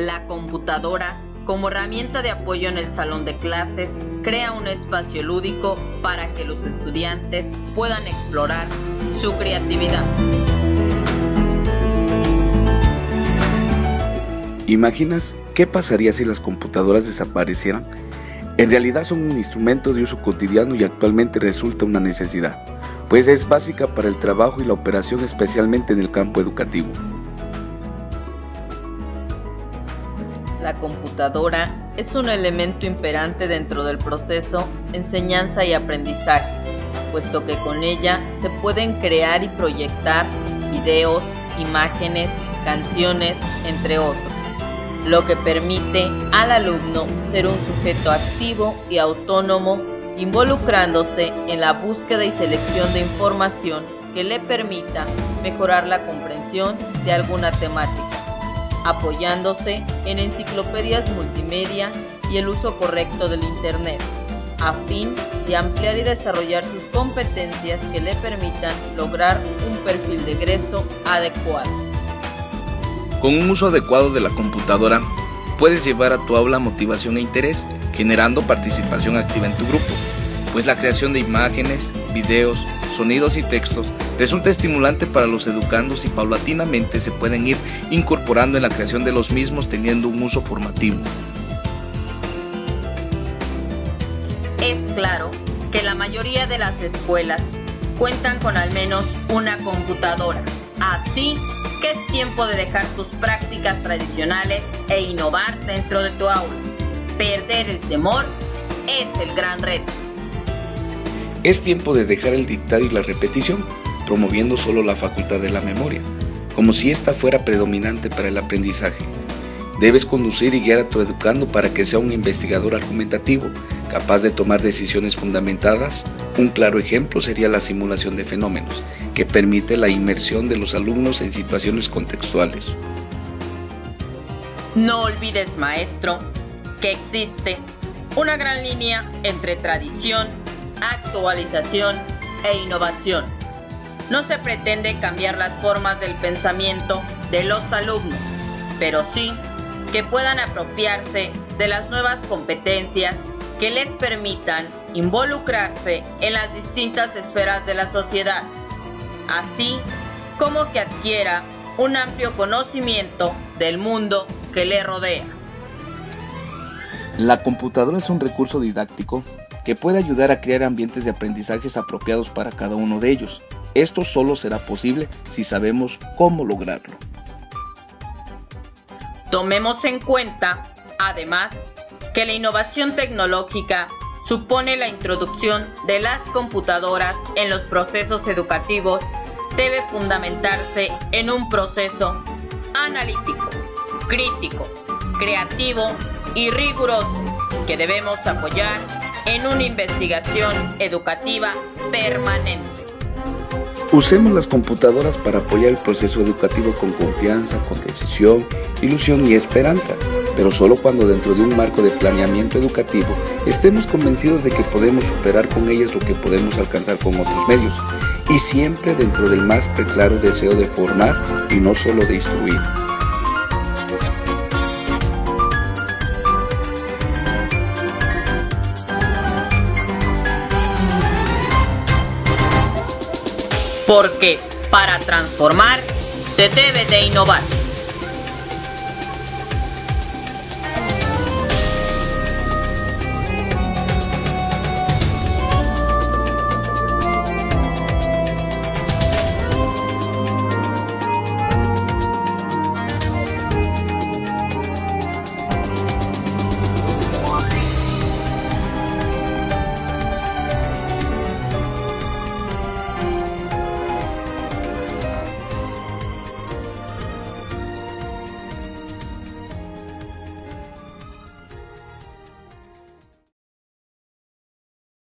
La computadora, como herramienta de apoyo en el salón de clases, crea un espacio lúdico para que los estudiantes puedan explorar su creatividad. ¿Imaginas qué pasaría si las computadoras desaparecieran? En realidad son un instrumento de uso cotidiano y actualmente resulta una necesidad, pues es básica para el trabajo y la operación, especialmente en el campo educativo. La computadora es un elemento imperante dentro del proceso enseñanza y aprendizaje, puesto que con ella se pueden crear y proyectar videos, imágenes, canciones, entre otros, lo que permite al alumno ser un sujeto activo y autónomo, involucrándose en la búsqueda y selección de información que le permita mejorar la comprensión de alguna temática, apoyándose en enciclopedias multimedia y el uso correcto del Internet, a fin de ampliar y desarrollar sus competencias que le permitan lograr un perfil de egreso adecuado. Con un uso adecuado de la computadora, puedes llevar a tu aula motivación e interés, generando participación activa en tu grupo, pues la creación de imágenes, videos, sonidos y textos resulta estimulante para los educandos y paulatinamente se pueden ir incorporando en la creación de los mismos, teniendo un uso formativo. Es claro que la mayoría de las escuelas cuentan con al menos una computadora, así que es tiempo de dejar tus prácticas tradicionales e innovar dentro de tu aula. Perder el temor es el gran reto. Es tiempo de dejar el dictado y la repetición, promoviendo solo la facultad de la memoria, como si ésta fuera predominante para el aprendizaje. Debes conducir y guiar a tu educando para que sea un investigador argumentativo, capaz de tomar decisiones fundamentadas. Un claro ejemplo sería la simulación de fenómenos, que permite la inmersión de los alumnos en situaciones contextuales. No olvides, maestro, que existe una gran línea entre tradición, actualización e innovación. No se pretende cambiar las formas del pensamiento de los alumnos, pero sí que puedan apropiarse de las nuevas competencias que les permitan involucrarse en las distintas esferas de la sociedad, así como que adquiera un amplio conocimiento del mundo que le rodea. La computadora es un recurso didáctico que puede ayudar a crear ambientes de aprendizajes apropiados para cada uno de ellos. Esto solo será posible si sabemos cómo lograrlo. Tomemos en cuenta, además, que la innovación tecnológica supone la introducción de las computadoras en los procesos educativos. Debe fundamentarse en un proceso analítico, crítico, creativo y riguroso que debemos apoyar en una investigación educativa permanente. Usemos las computadoras para apoyar el proceso educativo con confianza, con decisión, ilusión y esperanza, pero solo cuando dentro de un marco de planeamiento educativo estemos convencidos de que podemos superar con ellas lo que podemos alcanzar con otros medios, y siempre dentro del más preclaro deseo de formar y no solo de instruir. Porque para transformar se debe de innovar.